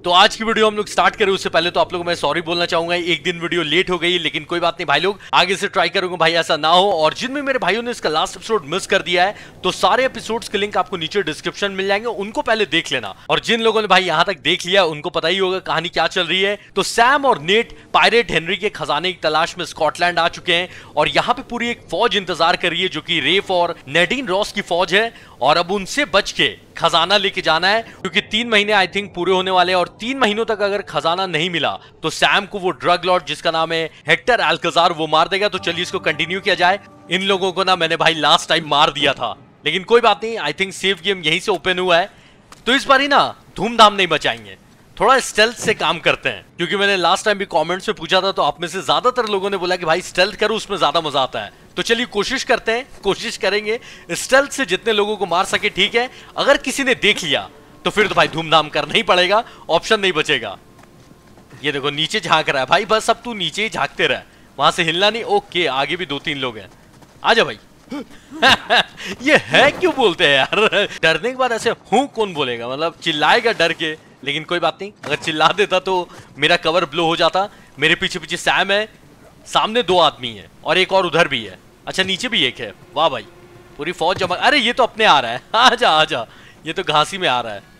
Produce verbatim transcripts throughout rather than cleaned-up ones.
तो आज की वीडियो हम लोग स्टार्ट करें उससे पहले तो आप लोगों को मैं सॉरी बोलना चाहूंगा, एक दिन वीडियो लेट हो गई, लेकिन कोई बात नहीं भाई लोग, आगे से ट्राई करूंगा भाई ऐसा ना हो। और जिनमें मेरे भाइयों ने इसका लास्ट एपिसोड मिस कर दिया है तो सारे एपिसोड्स के लिंक आपको नीचे डिस्क्रिप्शन मिल जाएंगे, उनको पहले देख लेना। और जिन लोगों ने भाई यहां तक देख लिया उनको पता ही होगा कहानी क्या चल रही है। तो सैम और नेट पायरेट हेनरी के खजाने की तलाश में स्कॉटलैंड आ चुके हैं और यहाँ पे पूरी एक फौज इंतजार कर रही है जो कि रेफ और नेडीन रॉस की फौज है। और अब उनसे बच के खजाना लेके जाना है क्योंकि तीन महीने आई थिंक पूरे होने वाले हैं और तीन महीनों तक अगर खजाना नहीं मिला तो सैम को वो ड्रग लॉर्ड जिसका नाम है हेक्टर अल्काजार वो मार देगा। तो चलिए इसको कंटिन्यू किया जाए। इन लोगों को ना मैंने भाई लास्ट टाइम मार दिया था, लेकिन कोई बात नहीं, आई थिंक सेफ गेम यहीं से ओपन हुआ है तो इस बार ही ना धूमधाम नहीं मचाएंगे, थोड़ा स्टेल्थ से काम करते हैं। क्योंकि मैंने लास्ट टाइम भी कमेंट्स में पूछा था तो आप में से ज्यादातर लोगों ने बोला कि भाई स्टेल्थ करो, उसमें ज्यादा मजा आता है। तो चलिए कोशिश करते हैं, कोशिश करेंगे स्टेल्थ से जितने लोगों को मार सके ठीक है। अगर किसी ने देख लिया तो फिर तो भाई धूमधाम करना ही पड़ेगा, ऑप्शन नहीं बचेगा। ये देखो नीचे झांक रहा है भाई, बस अब तू नीचे ही झांकते रह, वहां से हिलना नहीं। ओके आगे भी दो तीन लोग हैं, आजा भाई। ये है क्यों बोलते हैं यार, डरने के बाद ऐसे हूं कौन बोलेगा, मतलब चिल्लाएगा डर के, लेकिन कोई बात नहीं, अगर चिल्ला देता तो मेरा कवर ब्लो हो जाता। मेरे पीछे पीछे सैम है, सामने दो आदमी है और एक और उधर भी है, अच्छा नीचे भी एक है। वाह भाई पूरी फौज जमा, अरे ये तो अपने आ रहा है, आजा आजा, ये तो घासी में आ रहा है।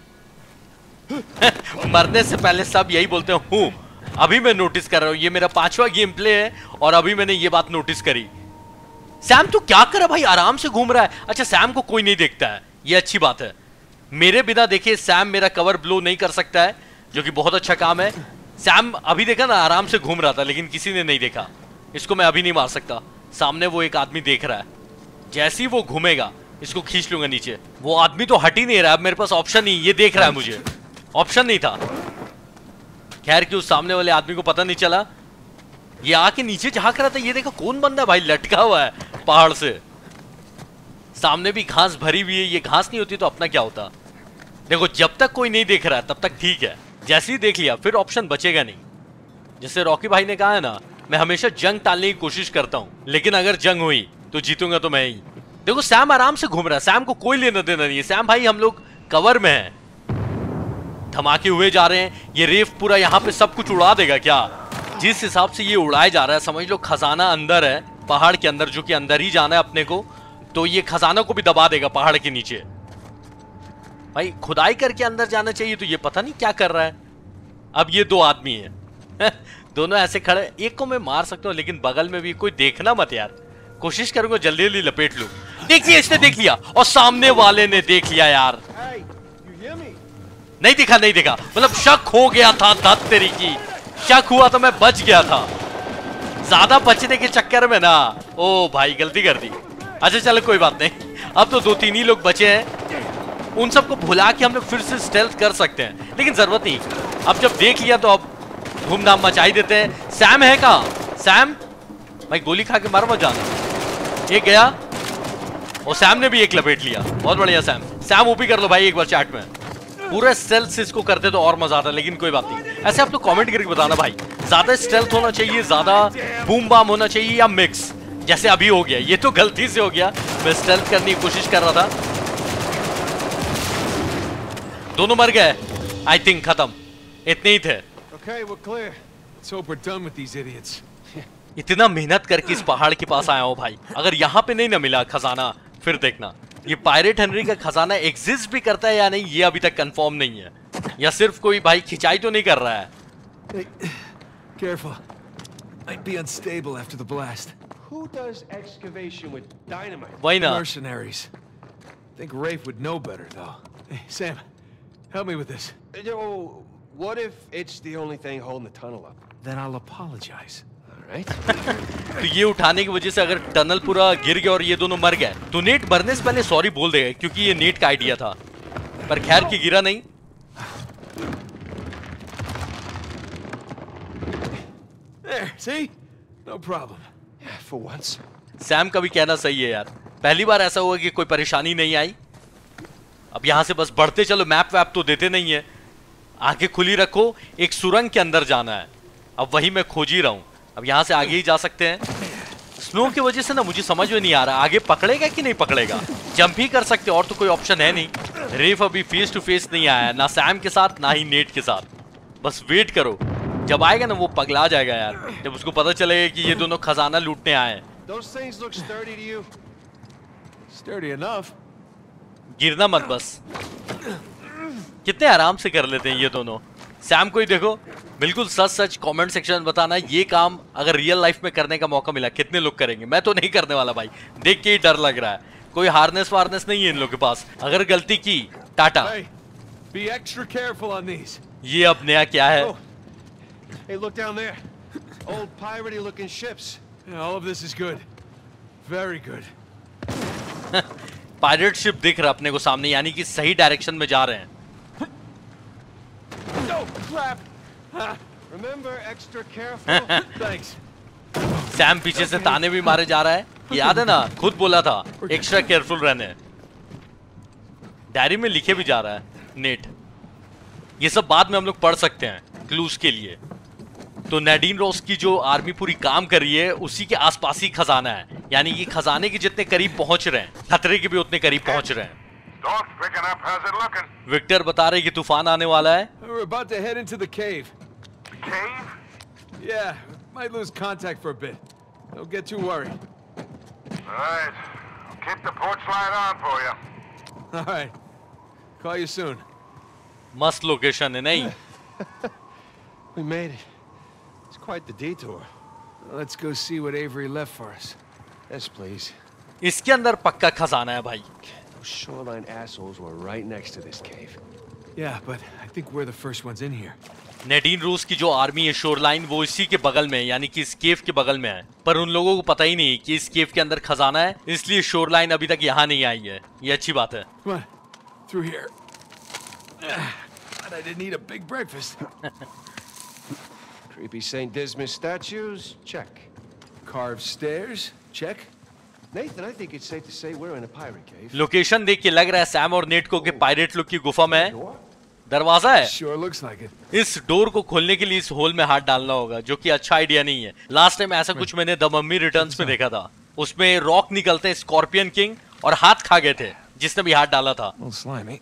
मरने से पहले सब यही बोलते हैं हूं, अभी मैं नोटिस कर रहा हूं, ये मेरा पांचवा गेम प्ले है और अभी मैंने ये बात नोटिस करी। सैम तू क्या कर रहा भाई, आराम से घूम रहा है। अच्छा सैम को कोई नहीं देखता है, ये अच्छी बात है। मेरे बिना देखे सैम मेरा कवर ब्लो नहीं कर सकता है, जो कि बहुत अच्छा काम है। सैम अभी देखा ना आराम से घूम रहा था लेकिन किसी ने नहीं देखा। इसको मैं अभी नहीं मार सकता, सामने वो एक आदमी देख रहा है, जैसे ही वो घूमेगा इसको खींच लूंगा नीचे। वो आदमी तो हट ही नहीं रहा, अब मेरे पास ऑप्शन नहीं, ये देख रहा है मुझे, ऑप्शन नहीं था। खैर कि उस सामने वाले आदमी को पता नहीं चला, ये आके नीचे झांक रहा था। ये देखा कौन बंदा भाई लटका हुआ है पहाड़ से, सामने भी घास भरी हुई है। ये घास नहीं होती तो अपना क्या होता। देखो जब तक कोई नहीं देख रहा है तब तक ठीक है, जैसे ही देख लिया फिर ऑप्शन बचेगा नहीं। जैसे रॉकी भाई ने कहा है ना, मैं हमेशा जंग टालने की कोशिश करता हूं, लेकिन अगर जंग हुई तो जीतूंगा तो मैं ही। देखो सैम आराम से घूम रहा है, सैम को कोई लेना देना नहीं है। सैम भाई हम लोग कवर में हैं, धमाके हुए जा रहे हैं। ये रेफ पूरा यहाँ पे सब कुछ उड़ा देगा क्या? जिस हिसाब से ये उड़ाया जा रहा है समझ लो खजाना अंदर है पहाड़ के अंदर, जो कि अंदर ही जाना है अपने को, तो ये खजाना को भी दबा देगा पहाड़ के नीचे। भाई खुदाई करके अंदर जाना चाहिए, तो ये पता नहीं क्या कर रहा है। अब ये दो आदमी हैं दोनों ऐसे खड़े, एक को मैं मार सकता हूँ लेकिन बगल में भी कोई देखना मत यार, कोशिश करूंगा जल्दी जल्दी लपेट लूं। देख लिया, इसने देख लिया और सामने वाले ने देख लिया यार। नहीं दिखा नहीं दिखा, मतलब शक हो गया था, धत तेरी की शक हुआ तो मैं बच गया था। ज्यादा बचने के चक्कर में ना ओ भाई गलती कर दी। अच्छा चलो कोई बात नहीं, अब तो दो तीन ही लोग बचे हैं, उन सबको भुला के हम लोग फिर से स्टेल्थ कर सकते हैं, लेकिन जरूरत नहीं। अब जब देख लिया तो अब धूमधाम मचाई देते हैं। सैम है कहाँ? सैम भाई गोली खा के मार मत जाना। एक गया और सैम ने भी एक लपेट लिया, बहुत बढ़िया सैम। सैम ओपी कर लो भाई एक बार चैट में, पूरे स्टेल्थ से इसको करते तो और मजा आता, लेकिन कोई बात नहीं। ऐसे आप लोग कमेंट करके बताना भाई, ज्यादा स्टेल्थ होना चाहिए, ज्यादा बूम बाम होना चाहिए या मिक्स, जैसे अभी हो गया। ये तो गलती से हो गया, मैं स्टेल्थ करने की कोशिश कर रहा था। दोनों मर गए आई थिंक, खत्म, इतने ही थे। Okay, we're clear. Let's hope we're done with these idiots. इतना मेहनत करके इस पहाड़ के पास आया हूं भाई, अगर यहाँ पे नहीं ना मिला खजाना फिर देखना। ये पायरेट हेनरी का खजाना एग्जिस्ट भी करता है या नहीं ये अभी तक कंफर्म नहीं है, या सिर्फ कोई भाई खिंचाई तो नहीं कर रहा है। Hey, careful. Might be unstable after the blast. Who does excavation with dynamite? वही ना, Mercenaries. Think Rafe would know better, though. Hey, Sam, help me with this. Oh, what if it's the only thing holding the tunnel up? Then I'll apologize. All right. तो ये उठाने की वजह से अगर tunnel पूरा गिर गया और ये दोनों मर गए तो नेट मरने से पहले सॉरी बोल देगा, क्योंकि ये नेट का आइडिया था, पर खैर कि गिरा नहीं। There, see? No problem. Yeah, for once. Sam का भी कहना सही है यार, पहली बार ऐसा हुआ कि कोई परेशानी नहीं आई। अब यहां से बस बढ़ते चलो, मैप वैप तो देते नहीं है, आंखें खुली रखो। एक सुरंग के अंदर जाना है, अब वही मैं खोज ही रहा हूं। अब यहां से आगे ही जा सकते हैं। स्नो की वजह से ना मुझे समझ में नहीं आ रहा आगे पकड़ेगा कि नहीं पकड़ेगा। जंप ही कर सकते और तो कोई ऑप्शन है नहीं। रेफ अभी फेस टू फेस नहीं आया, ना सैम के साथ ना ही नेट के साथ। बस वेट करो, जब आएगा ना वो पगला जाएगा यार, जब उसको पता चलेगा कि ये दोनों खजाना लूटने आए हैं। Those things look sturdy to you? Sturdy enough. गिरना मत बस। कितने आराम से कर लेते हैं ये दोनों। सैम को ही देखो, बिल्कुल सच सच कमेंट सेक्शन में बताना, ये काम अगर रियल लाइफ में करने का मौका मिला कितने लोग करेंगे। मैं तो नहीं करने वाला भाई, देख के ही डर लग रहा है। कोई हार्नेस वार्नेस नहीं है इन लोग के पास, अगर गलती की Tata. Hey, be extra careful on these. ये अब नया क्या है? Oh. Hey, look down there. Old piratey looking ships. Yeah, all of this is good. Very good. Pirate ship दिख रहा अपने को सामने, यानी कि सही डायरेक्शन में जा रहे हैं। No crap. Remember, extra careful. Thanks. Sam पीछे से ताने भी मारे जा रहा है, याद है ना, खुद बोला था एक्स्ट्रा केयरफुल रहने। डायरी में लिखे भी जा रहा है नेट। ये सब बाद में हम लोग पढ़ सकते हैं क्लूज के लिए। तो नैडीन रॉस की जो आर्मी पूरी काम कर रही है उसी के आसपास ही खजाना है, यानी कि खजाने के जितने करीब पहुंच रहे हैं, खतरे के भी उतने करीब पहुंच रहे हैं। विक्टर बता रहे कि तूफान आने वाला है। We're about to head into the cave. Cave? Yeah, might lose contact for a bit. Don't get too worried. Alright. I'll keep the porch light on for you. All right. Call you soon. मस्त location है नहीं? We made it. It's quite the detour. Let's go see what Avery left for us. Yes, please. इसके अंदर पक्का खजाना है भाई। Those shoreline assholes were right next to this cave. Yeah, but I think we're the first ones in here. नैडीन रूस की जो army है शोरलाइन, वो इसी के बगल में है, यानी कि इस केव के बगल में है। पर उन लोगों को पता ही नहीं कि इस केव के अंदर खजाना है, इसलिए शोरलाइन अभी तक यहाँ नहीं आई है। ये अच्छी बात है। Come on, through here. But I didn't eat a big breakfast. Creepy Saint Dismas statues? Check. Carved stairs? Check. Nathan, I think it's safe to say we're in a pirate cave. Location देख के लग रहा है Sam और net को कि pirate लोग की गुफा में है। दरवाजा है। Sure looks like it. इस डोर को खोलने के लिए इस होल में हाथ डालना होगा, जो कि अच्छा आइडिया नहीं है। लास्ट टाइम ऐसा कुछ मैंने द मम्मी रिटर्न्स में देखा था, उसमें रॉक निकलते हैं स्कॉर्पियन किंग और हाथ खा गए थे जिसने भी हाथ डाला था। A little slimy.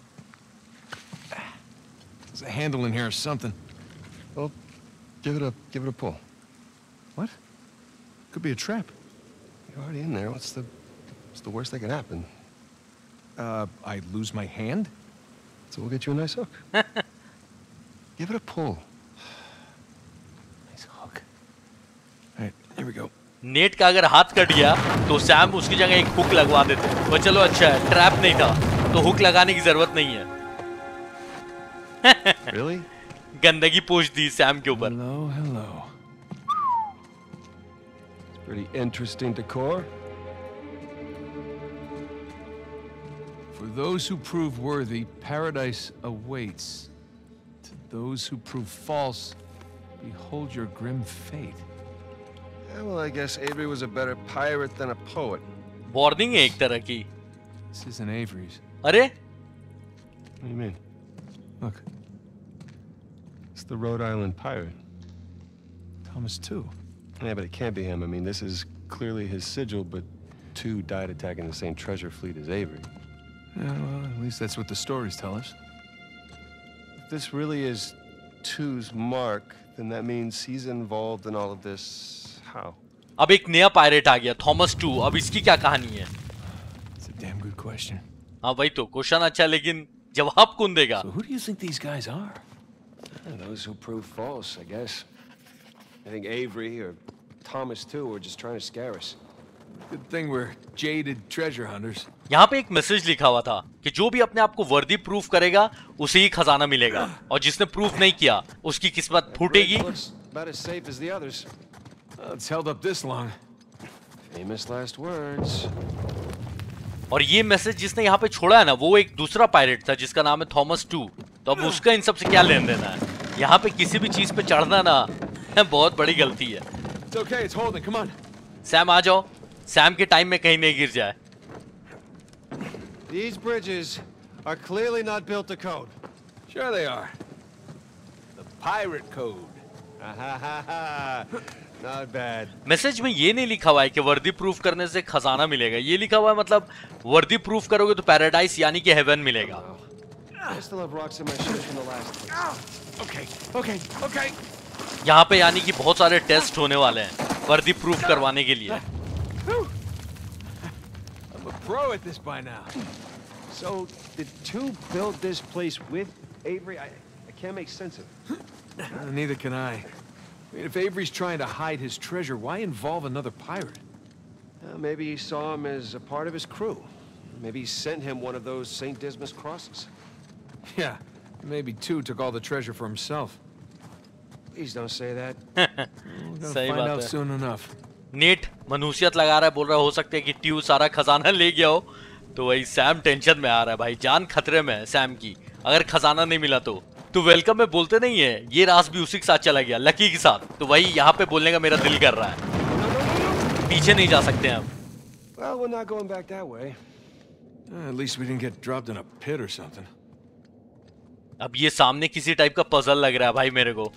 There's a handle in here or something. Well, give it a give it a pull. What? Could be a trap. You're already in there. What's the what's the worst that can happen? Uh, I lose my hand? So we'll get you a nice hook. Give it a pull. Nice hook. All right, here we go. Nate का अगर हाथ cut गया तो Sam उसकी जगह एक hook लगवा देते। वो चलो अच्छा है, ट्रैप नहीं था तो हुक लगाने की जरूरत नहीं है। Really? गंदगी पोंछ दी सैम के ऊपर। Hello, hello. It's pretty interesting decor. For those who prove worthy, paradise awaits. To those who prove false, behold your grim fate. Yeah, well, I guess Avery was a better pirate than a poet. Warning है एक तरह की। This isn't Avery's. अरे What do you mean? Look, It's the Rhode Island pirate. Thomas too. Yeah, but it can't be him. I mean, this is clearly his sigil, but two died attacking the same treasure fleet as Avery. Yeah, well, at least that's what the stories tell us. If this really is Two's mark, then that means he's involved in all of this. How? अब एक नया pirate आ गया, Thomas to. अब इसकी क्या कहानी है? It's a damn good question. हाँ भाई, तो क्वेश्चन अच्छा, लेकिन जवाब कौन देगा? So who do you think these guys are? Uh, Those who prove false, I guess. I think Avery or Thomas too were just trying to scare us. Good thing we're jaded treasure hunters. यहाँ पे एक message लिखा हुआ था कि जो भी अपने आप को वर्दी प्रूफ करेगा उसे ही खजाना मिलेगा, और जिसने प्रूफ नहीं किया उसकी किस्मत फूटेगी। Looks about as safe as the others. Well, it's held up this long. Famous last words. और ये मैसेज जिसने यहाँ पे छोड़ा है ना, वो एक दूसरा पायरेट था जिसका नाम है थॉमस टू। तो अब उसका इन सब से क्या लेन देना है? यहाँ पे किसी भी चीज पे चढ़ना ना बहुत बड़ी गलती है। It's okay, it's holding. Come on. Sam आ जाओ, सैम के टाइम में कहीं नहीं गिर जाए। These bridges are clearly not built to code. Sure they are. The pirate code. Not bad. Message में ये नहीं लिखा हुआ है कि वर्दी प्रूफ करने से खजाना मिलेगा, ये लिखा हुआ है मतलब वर्दी प्रूफ करोगे तो पैराडाइस यानी कि हेवन मिलेगा। I still have rocks in my shoes from the last place. Okay, okay, okay. यहाँ पे यानी कि बहुत सारे टेस्ट होने वाले हैं वर्दी प्रूफ करवाने के लिए। I'm a pro at this by now. So, did two build this place with Avery? I, I can't make sense of it. Uh, neither can I. I mean, if Avery's trying to hide his treasure, why involve another pirate? Uh, maybe he saw him as a part of his crew. Maybe he sent him one of those Saint Dismas crosses. Yeah, maybe two took all the treasure for himself. Please don't say that. We're gonna सही find बात out है। soon enough. Nate मनुष्यत लगा रहा है, बोल रहा है हो सकता है कि ट्यू सारा खजाना ले गया हो। तो वही सैम टेंशन में आ रहा है भाई, जान खतरे में है सैम की अगर खजाना नहीं मिला तो। तो वेलकम में बोलते नहीं है, ये राज भी उसी के साथ चला गया, लकी के साथ। तो वही यहाँ पे बोलने का मेरा दिल कर रहा है, पीछे नहीं जा सकते हम। Well, we're not going back that way. Uh, at least we didn't get dropped in a pit or something. अब ये सामने किसी टाइप का पजल लग रहा है भाई मेरे को।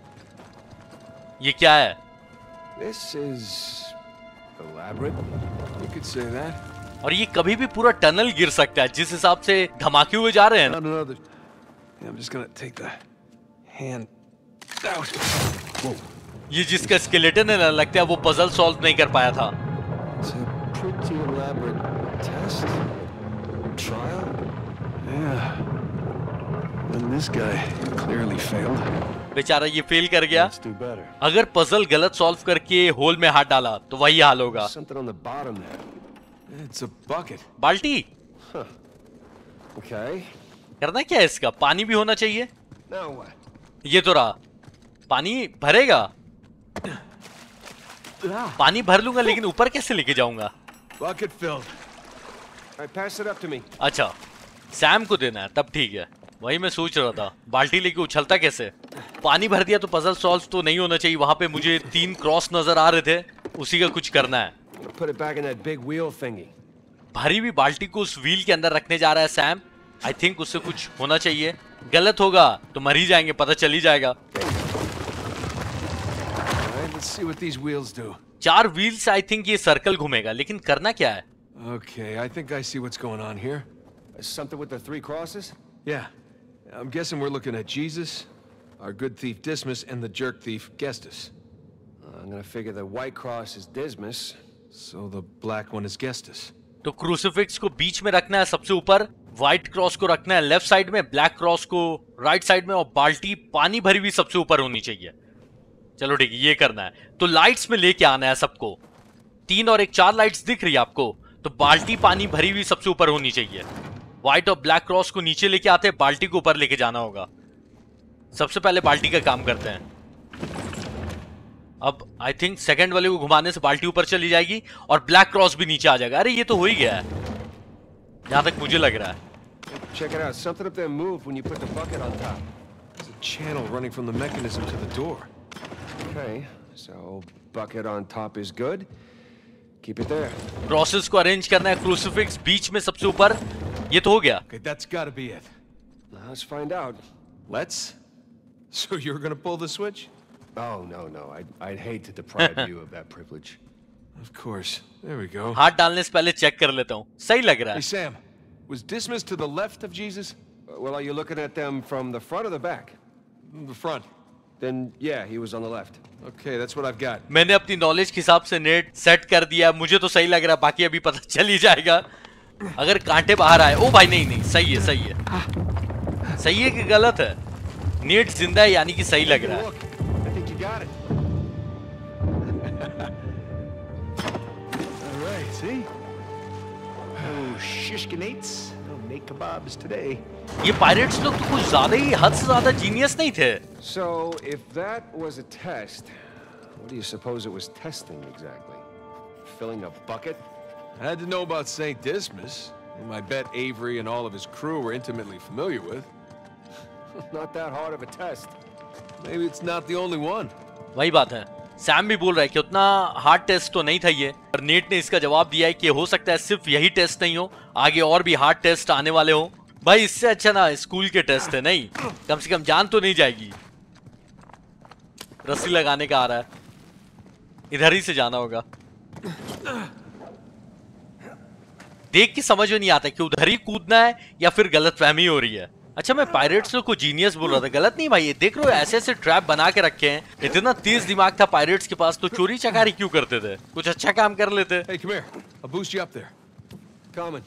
ये क्या है? This is elaborate. You could say that. और ये कभी भी पूरा टनल गिर सकता है जिस हिसाब से धमाके हुए जा रहे हैं ना। Not another. Yeah, I'm just gonna take the hand out. Whoa. ये जिसका स्केलेटन है ना, लगता है वो पजल सॉल्व नहीं कर पाया था। It's a pretty elaborate test. Trial? Yeah. And this guy clearly failed. बेचारा ये फेल कर गया। Let's do better. अगर पजल गलत सॉल्व करके होल में हाथ डाला तो वही हाल होगा। Something on the bottom there. It's a bucket. बाल्टी Huh. Okay. करना क्या है इसका? पानी भी होना चाहिए। Now what? ये तो रहा, पानी भरेगा। पानी भर लूंगा लेकिन ऊपर कैसे लेके जाऊंगा? Bucket filled. All right, pass it up to me. अच्छा, सैम को देना है, तब ठीक है। वही मैं सोच रहा था, बाल्टी लेके उछलता कैसे? पानी भर दिया तो पजल सॉल्व तो नहीं होना चाहिए। वहां पे मुझे तीन क्रॉस नजर आ रहे थे, उसी का कुछ करना है। Put it back in that big wheel thingy. भरी हुई बाल्टी को उस व्हील के अंदर रखने जा रहा है सैम। आई थिंक उससे कुछ होना चाहिए। गलत होगा तो मर ही जाएंगे, पता चल ही जाएगा। Alright, let's see what these wheels do. चार व्हील से आई थिंक ये सर्कल घूमेगा, लेकिन करना क्या है? Okay, I think I see what's going on here. Something with the three crosses? Yeah. I'm guessing we're looking at Jesus, our good thief Dismas, and the jerk thief Gestas. Uh, I'm gonna figure the white cross is Dismas. So the black one is Gestas. तो crucifix को बीच में रखना है सबसे ऊपर, white cross को रखना है लेफ्ट साइड में, ब्लैक क्रॉस को राइट साइड में, और बाल्टी पानी भरी हुई सबसे ऊपर होनी चाहिए। चलो ठीक है, ये करना है। तो लाइट्स में लेके आना है सबको। तीन और एक चार लाइट्स दिख रही है आपको, तो बाल्टी पानी भरी हुई सबसे ऊपर होनी चाहिए। व्हाइट और ब्लैक क्रॉस को नीचे लेके आते हैं, बाल्टी को ऊपर लेके जाना होगा। सबसे पहले बाल्टी का काम करते हैं। अब आई थिंक सेकंड वाले को घुमाने से बाल्टी ऊपर चली जाएगी और ब्लैक क्रॉस भी नीचे आ जाएगा। अरे ये तो हो ही गया है, जहां तक मुझे लग रहा है। Check it out. Something up there moved when you put the bucket on top. There's a channel running from the mechanism to the door. Okay, so bucket on top is good. Keep it there. Crosses को arrange करना है, crucifix बीच में सबसे ऊपर। ये तो हो गया। Okay, that's gotta be it. Now let's find out. Let's? So you're gonna pull the switch? Oh, no, no. I'd, I'd hate to deprive you of that privilege. Of course. There we go. हाथ डालने से पहले check कर लेता हूँ, सही लग रहा Hey, है। Sam. Was Dismas to the left of Jesus? Uh, Well, are you looking at them from the front or the back? The front. Then, yeah, he was on the left. Okay, that's what I've got. मैंने अपनी knowledge के हिसाब से net set कर दिया, मुझे तो सही लग रहा है, बाकी अभी पता चल ही जाएगा। अगर कांटे बाहर आए, ओ भाई नहीं नहीं, सही है सही है। सही है कि गलत है? नेट जिंदा है यानी कि सही लग रहा है। Look, I think you got it. All right, see? Oh, shishkinates. No make kebabs today. ये पायरेट्स लोग तो कुछ ज्यादा ही, हद से ज्यादा जीनियस नहीं थे। So, if that was a test, what do you suppose it was testing exactly? Filling a bucket? I had to know about Saint Dismas, whom I bet Avery and all of his crew were intimately familiar with. Not that hard of a test. Maybe it's not the only one. वही बात है, Sam भी बोल रहा है कि उतना hard test तो नहीं था ये, और नेट ने इसका जवाब दिया है कि हो सकता है सिर्फ यही टेस्ट नहीं हो, आगे और भी हार्ड टेस्ट आने वाले हो। भाई इससे अच्छा ना स्कूल के टेस्ट है, नहीं कम से कम जान तो नहीं जाएगी। रस्सी लगाने का आ रहा है, इधर ही से जाना होगा। देख के समझ में नहीं आता कि उधर ही कूदना है या फिर गलतफहमी हो रही है। अच्छा मैं पायरेट्स लोग को जीनियस बोल रहा था, गलत नहीं भाई, ये देख रहे हो ऐसे ऐसे ट्रैप बना के रखे हैं, इतना तेज दिमाग था पायरेट्स के पास, तो चोरी चकारी क्यों करते थे, कुछ अच्छा काम कर लेते। Hey, come here. I'll boost you up there. Coming.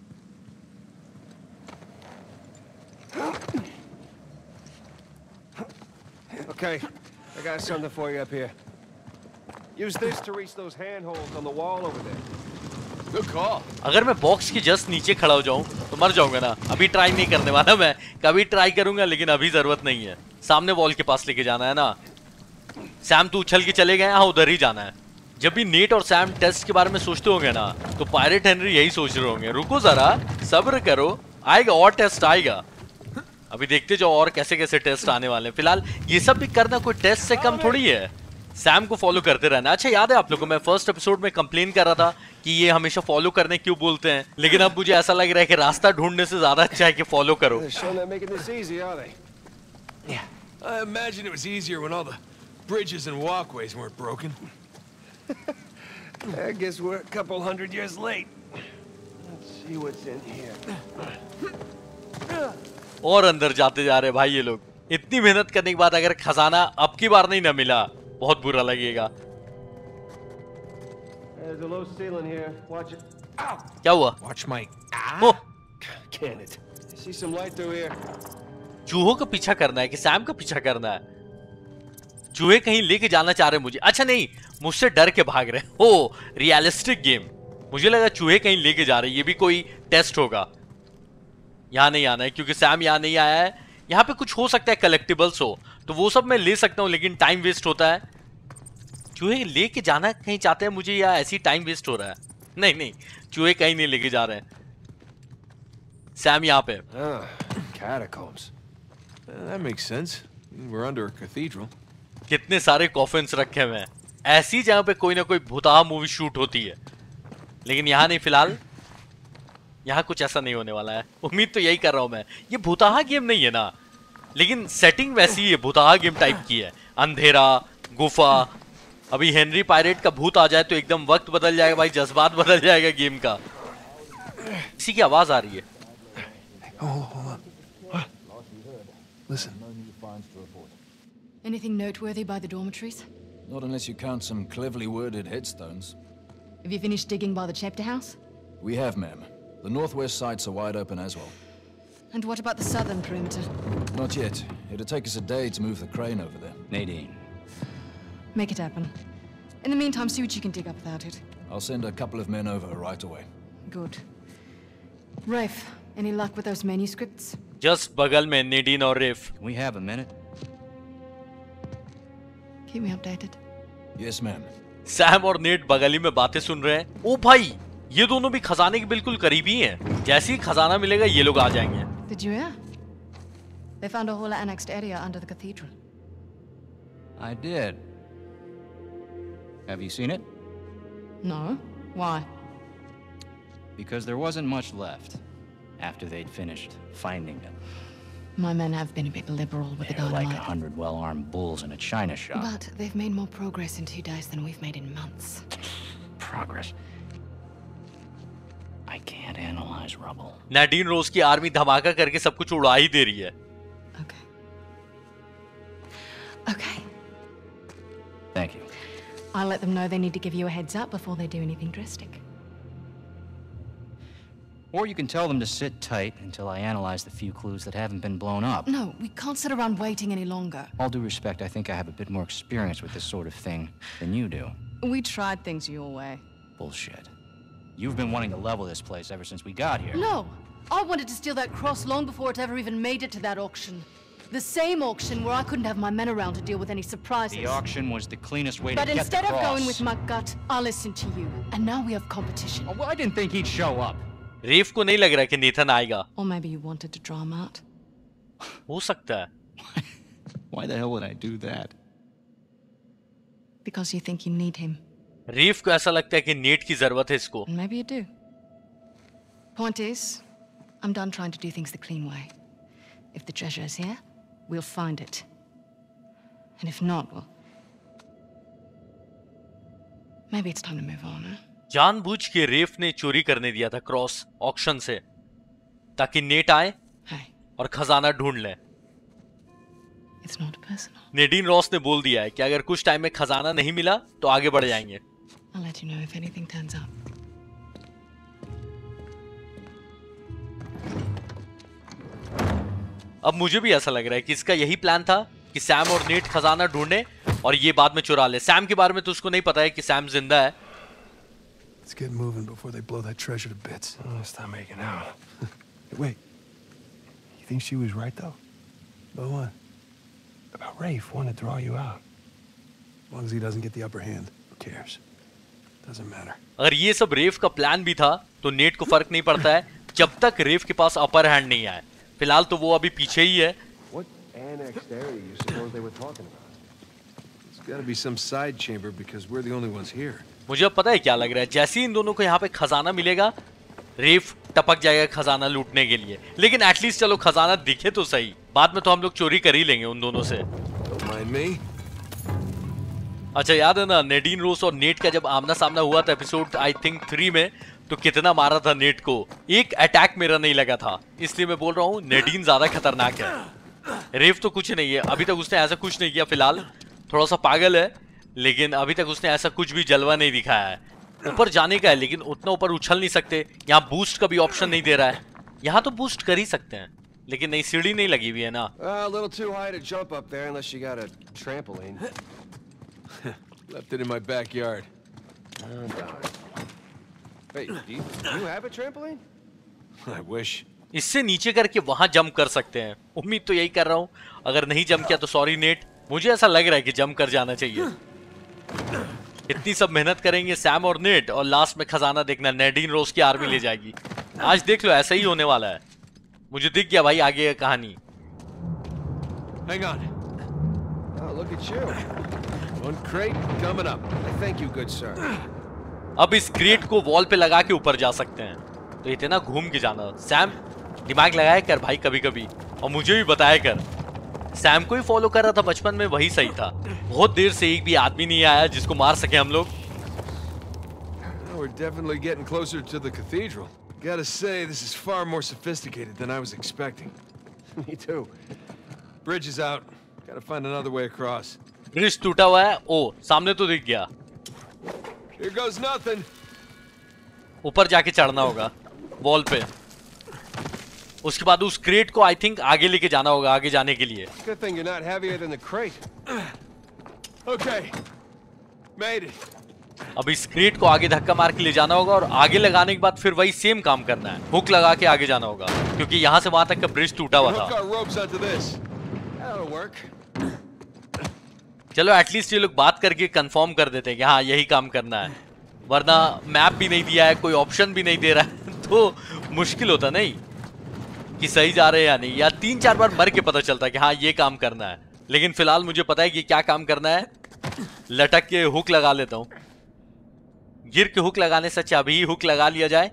Okay, I got something for you up here. Use this to reach those handholds on the wall over there. Good call. अगर मैं बॉक्स के just नीचे खड़ा हो जाऊं तो मर जाऊंगा ना, अभी ट्राई नहीं करने वाला मैं, कभी ट्राई करूंगा लेकिन अभी जरूरत नहीं है। सामने वॉल के पास लेके जाना है ना। सैम तू उछल के चले गए, हाँ उधर ही जाना है। जब भी नेट और सैम टेस्ट के बारे में सोचते होंगे ना तो पायरेट हेनरी यही सोच रहे होंगे, रुको जरा सब्र करो, आएगा और टेस्ट आएगा। अभी देखते जाओ और कैसे कैसे टेस्ट आने वाले हैं। फिलहाल ये सब भी करना कोई टेस्ट से कम थोड़ी है, सैम को फॉलो करते रहना। अच्छा याद है आप लोगों को मैं फर्स्ट एपिसोड में कंप्लेन कर रहा था कि ये हमेशा फॉलो करने क्यों बोलते हैं, लेकिन अब मुझे ऐसा लग रहा है कि रास्ता ढूंढने से ज्यादा अच्छा है कि फॉलो करो। They're sure not making this easy, are they? Yeah. I imagine it was easier when all the bridges and walkways weren't broken. I guess we're a couple hundred years late. Let's see what's in here. और अंदर जाते जा रहे भाई ये लोग। इतनी मेहनत करने के बाद अगर खजाना अब की बार नहीं ना मिला बहुत बुरा लगेगा। There's a low ceiling here. Watch it. Ow! क्या हुआ? Watch my... oh, Can it? I see some light through here. चूहों का पीछा करना है कि सैम का पीछा करना है? चूहे कहीं लेके जाना चाह रहे मुझे। अच्छा नहीं, मुझसे डर के भाग रहे। ओ रियलिस्टिक गेम, मुझे लगा चूहे कहीं लेके जा रहे, ये भी कोई टेस्ट होगा। यहाँ नहीं आना है क्योंकि सैम यहाँ नहीं आया है। यहाँ पे कुछ हो सकता है कलेक्टिबल्स हो तो वो सब मैं ले सकता हूँ, लेकिन टाइम वेस्ट होता है। चूहे लेके जाना कहीं चाहते हैं मुझे या ऐसी टाइम वेस्ट हो रहा है? नहीं नहीं, चूहे कहीं नहीं लेके जा रहे हैं। सैम यहाँ पे। Ah, catacombs. Uh, that makes sense. We're under a cathedral. कितने सारे कॉफिन्स रखे हुए हैं, ऐसी जगह पे कोई ना कोई भूताहा मूवी शूट होती है, लेकिन यहाँ नहीं। फिलहाल यहाँ कुछ ऐसा नहीं होने वाला है, उम्मीद तो यही कर रहा हूँ मैं। ये भूताहा गेम नहीं है ना, लेकिन सेटिंग वैसी है, भूताहा गेम टाइप की है। अंधेरा, गुफा। अभी हेनरी पायरेट का भूत आ जाए तो एकदम वक्त बदल जाएगा भाई, जज्बात बदल जाएगा गेम का। किसी की आवाज आ रही है। Oh, hold on. What? Listen. Anything noteworthy by the dormitories? Not unless you count some cleverly worded headstones. Have you finished digging by the chapter house? We have, ma'am. The northwest sites are wide open as well. And what about the southern perimeter? Not yet. It'll take us a day to move the crane over there. Nadine. Make it happen. In the meantime, see what you can dig up without it. I'll send a couple of men over right away. Good. Rafe, any luck with those manuscripts? Just बगल में Nadine और Rafe. Can we have a minute? Keep me updated. Yes, ma'am. Sam और Nate बगल ही में बातें सुन रहे हैं। ओ भाई, ये दोनों भी खजाने के बिल्कुल करीबी हैं। जैसे ही खजाना मिलेगा ये लोग आ जाएंगे। Did you hear? They found a whole annexed area under the cathedral. I did. Have you seen it? No. Why? Because there wasn't much left after they'd finished finding it. My men have been a bit liberal with the They're like a dynamite. hundred well-armed bulls in a china shop. But they've made more progress in two days than we've made in months. Progress. I can't analyze rubble. नैडीन रोज की army धमाका करके सब कुछ उड़ा ही दे रही है। Okay. Okay. Thank you. I'll let them know they need to give you a heads up before they do anything drastic. Or you can tell them to sit tight until I analyze the few clues that haven't been blown up. No, we can't sit around waiting any longer. All due respect, I think I have a bit more experience with this sort of thing than you do. We tried things your way. Bullshit. You've been wanting to level this place ever since we got here. No! I wanted to steal that cross long before it ever even made it to that auction. The same auction where I couldn't have my men around to deal with any surprises. The auction was the cleanest way but to get the instead cross. of going with my gut, I listened to you. And now we have competition. Oh, well, I didn't think he'd show up. रेफ को नहीं लग रहा कि Nathan आएगा। Or maybe you wanted to draw him out. हो सकता है। Why the hell would I do that? Because you think you need him. रेफ को ऐसा लगता है कि नेट की जरूरत है इसको। And maybe you do. Point is, I'm done trying to do things the clean way. If the treasure is here, we'll find it. And if not, well, maybe it's time to move on, huh? जानबूझ के रेफ ने चोरी करने दिया था cross auction से ताकि net आए Hey, और खजाना ढूंढ लें। It's not personal. नेडीन रॉस ने बोल दिया है कि अगर कुछ टाइम में खजाना नहीं मिला तो आगे बढ़ जाएंगे। I'll let you know if anything turns up. अब मुझे भी ऐसा लग रहा है कि इसका यही प्लान था कि सैम और नेट खजाना ढूंढे और ये बाद में चुरा ले। सैम के बारे में तो उसको नहीं पता है कि सैम जिंदा है। Let's get moving before they blow that treasure to bits. Oh, stop making out. Hey, wait. You think she was right, though? About what? About Rafe wanting to draw you out. As long as he doesn't get the upper hand, who cares? Doesn't matter. अगर ये सब रेफ का plan भी था तो net को फर्क नहीं पड़ता है जब तक रेफ के पास अपर हैंड नहीं आए। फिलहाल तो वो अभी पीछे ही है। What annexed area you suppose they were talking about? It's got to be some side chamber because we're the only ones here. मुझे अब पता है क्या लग रहा है, जैसे ही इन दोनों को यहाँ पे खजाना मिलेगा रेफ टपक जाएगा खजाना लूटने के लिए। लेकिन एटलीस्ट चलो खजाना दिखे तो सही, बाद में तो हम लोग चोरी कर ही लेंगे उन दोनों से। Don't mind me. अच्छा याद है ना नेडीन रोस और नेट का जब आमना सामना हुआ था एपिसोड आई थिंक थ्री में, तो कितना मारा था नेट को। एक अटैक मेरा नहीं लगा था, इसलिए मैं बोल रहा हूँ नेडीन ज्यादा खतरनाक है। रेफ तो कुछ नहीं है, अभी तक उसने ऐसा कुछ नहीं किया। फिलहाल थोड़ा सा पागल है लेकिन अभी तक उसने ऐसा कुछ भी जलवा नहीं दिखाया है। ऊपर जाने का है लेकिन उतना ऊपर उछल नहीं सकते। यहाँ बूस्ट का भी ऑप्शन नहीं दे रहा है। यहाँ तो बूस्ट कर ही सकते हैं लेकिन नहीं, सीढ़ी नहीं लगी हुई है ना। Uh, a little too high to jump up there unless you got a trampoline. Left it in my backyard. Oh, darn. Wait, do you, do you have a trampoline? I wish. इससे नीचे करके वहां jump कर सकते हैं। उम्मीद तो यही कर रहा हूँ, अगर नहीं जंप किया तो सॉरी नेट। मुझे ऐसा लग रहा है कि जंप कर जाना चाहिए। इतनी सब मेहनत करेंगे सैम और नेट और लास्ट में खजाना देखना नेडीन रोज की आर्मी ले जाएगी। आज देख लो ऐसा ही होने वाला है। मुझे दिख गया भाई आगे कहानी। Hang on. Oh, look at you. One crate coming up. Thank you, good sir. अब इस क्रेट को वॉल पे लगा के ऊपर जा सकते हैं, तो इतना घूम के जाना। सैम दिमाग लगाया कर भाई कभी कभी, और मुझे भी बताया कर। सैम को ही फॉलो कर रहा था बचपन में, वही सही था। बहुत देर से एक भी आदमी नहीं आया जिसको मार सके हम लोग। Well, we're definitely getting closer to the cathedral. Gotta say, this is far more sophisticated than I was expecting. Me too. Bridge is out. Gotta find another way across. Bridge टूटा हुआ है। ओ सामने तो दिख गया। Here goes nothing. ऊपर जाके चढ़ना होगा वॉल पे। उसके बाद उस क्रेट को आई थिंक आगे लेके जाना होगा आगे जाने के लिए। Good thing you're not heavier than the crate. Okay. Made it. अब इस क्रेट को आगे धक्का मार के ले जाना होगा और आगे लगाने के बाद फिर वही सेम काम करना है, हुक लगा के आगे जाना होगा क्योंकि यहाँ से वहां तक का ब्रिज टूटा हुआ Hook था। our ropes onto this. That'll work. चलो एटलीस्ट ये लोग बात करके कंफर्म कर देते हैं कि हाँ यही काम करना है, वरना मैप भी नहीं दिया है, कोई ऑप्शन भी नहीं दे रहा है तो मुश्किल होता नहीं कि सही जा रहे हैं या नहीं, या तीन चार बार मर के पता चलता है कि हाँ ये काम करना है। लेकिन फिलहाल मुझे पता है कि क्या काम करना है। लटक के हुक लगा लेता हूँ, गिर के हुक लगाने से अच्छा अभी हुक लगा लिया जाए।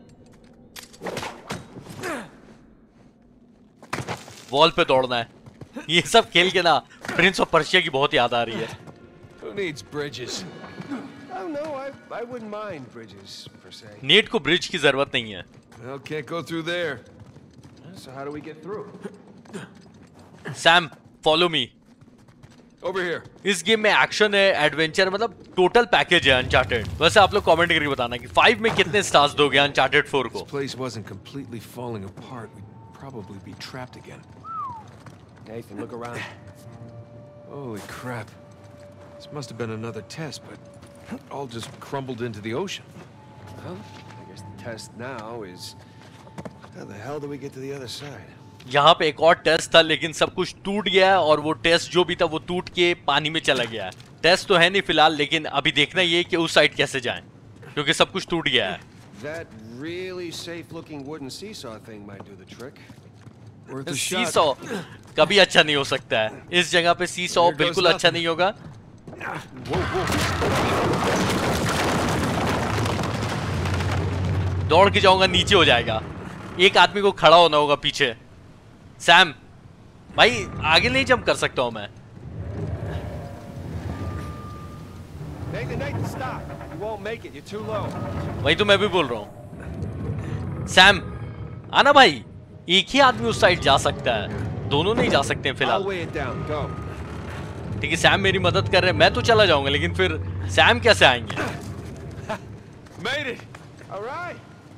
वॉल पे दौड़ना है। ये सब खेल के ना प्रिंस ऑफ पर्शिया की बहुत याद आ रही है। Who needs bridges? Oh no, I I wouldn't mind bridges per se. Nate को ब्रिज की जरूरत नहीं है। Well, can't go through there. So how do we get through? Sam follow me. Over here. इस गेम में action है, adventure, मतलब total package है अनचार्टेड। वैसे आप लोग कमेंट करके बताना कि फाइव में कितने स्टार्स दोगे अनचार्टेड फोर को। This place wasn't completely falling apart. We'd probably be trapped again. Nathan, look around. Holy crap. This must have been another test, but it all just crumbled into the ocean. Well, I guess the test now is how the hell do we get to the other side? यहाँ पे एक और test था लेकिन सब कुछ टूट गया है और वो टेस्ट जो भी था वो टूट के पानी में चला गया है। टेस्ट तो है नहीं फिलहाल, लेकिन अभी देखना ये कि उस साइड कैसे जाएं क्योंकि सब कुछ टूट गया है। That really safe-looking wooden seesaw thing might do the trick. Worth a shot. Seesaw कभी अच्छा नहीं हो सकता है, इस जगह पे सीसॉ बिल्कुल अच्छा नहीं होगा। दौड़ के जाऊंगा नीचे हो जाएगा, एक आदमी को खड़ा होना होगा पीछे। सैम भाई आगे नहीं जंप कर सकता हूं मैं। Nathan, Nathan, stop! You won't make it. You're too low. वही तो मैं भी बोल रहा हूं। सैम आना भाई, एक ही आदमी उस साइड जा सकता है, दोनों नहीं जा सकते हैं फिलहाल। ठीक है, सैम मेरी मदद कर रहे हैं, मैं तो चला जाऊंगा, लेकिन फिर सैम कैसे आएंगे? Made it. All right.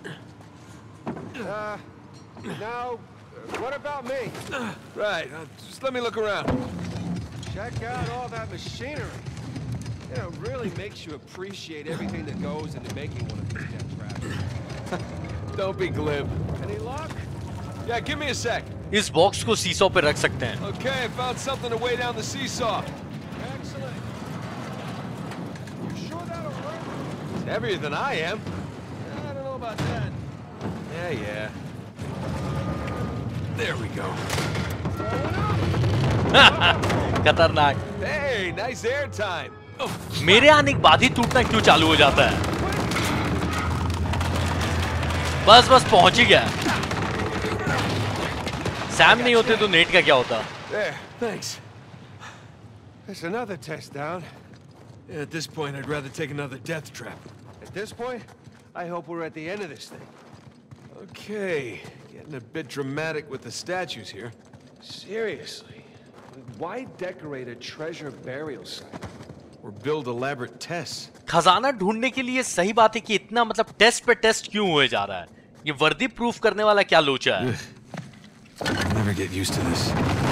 Uh, now, what about me? Right, uh, just let me look around. Check out all that machinery. You know, really makes you appreciate everything that goes into making one of these death traps. Don't be glib. Any luck? Yeah, give me a sec. इस box को seesaw पे रख सकते हैं। Okay, I found something to weigh down the seesaw. Excellent. You sure that'll work? It's heavier than I am. I don't know about that. Yeah, yeah. There we go. खतरनाक। Hey, nice air time. Oh, मेरे आने के बाद ही टूटना क्यों चालू हो जाता है? बस बस पहुंच ही गया। सैम नहीं होते तो नेट का क्या होता? There, thanks. There's another test down. yeah, at this point, I'd rather take another death trap. At this point, I hope we're at the end of this thing. Okay, getting a bit dramatic with the statues here. Seriously, why decorate a treasure burial site? Or build elaborate tests. खजाना ढूंढने के लिए सही बात है कि इतना मतलब टेस्ट पे टेस्ट क्यों हुए जा रहा है? ये वर्दी प्रूफ करने वाला क्या लोचा है? I'll never get used to this.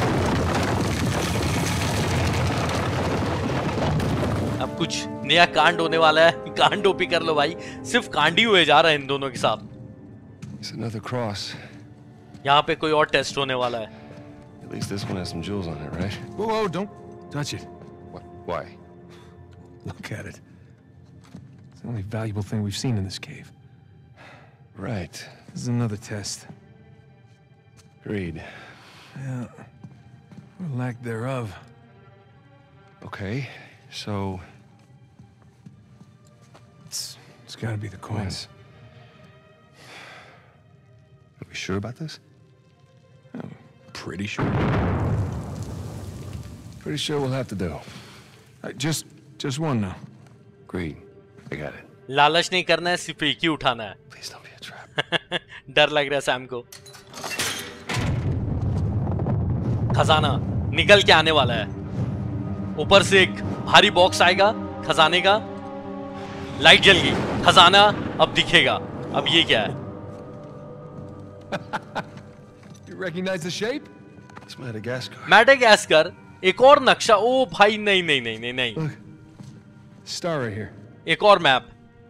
अब कुछ नया कांड होने वाला है। कांड ओपी कर लो भाई। सिर्फ कांड ही हुए जा रहा है इन दोनों के साथ। It's another cross. यहाँ पे कोई और टेस्ट होने वाला है। At least this one has some jewels on it, right? Whoa, whoa, don't touch it. What? Why? Look at it. It's the only valuable thing we've seen in this cave. Right. This is another test. Agreed. Yeah. Or lack thereof. Okay, so It's, it's gotta be the coins. are we sure about this? I'm pretty sure. Pretty sure we'll have to do. Uh, just, just one now. Agreed. I got it. लालच नहीं करना है, सिर्फ एक ही उठाना है। Please don't be a trap. डर लग रहा है सैम को। खजाना निकल के आने वाला है। ऊपर से एक भारी बॉक्स आएगा खजाने का। लाइट जल गई, खजाना अब दिखेगा। अब ये क्या है? You recognize the shape? It's Madagascar. Madagascar. एक और नक्शा। ओ भाई नहीं नहीं नहीं नहीं नहीं। Look. Star right here. एक और मैप,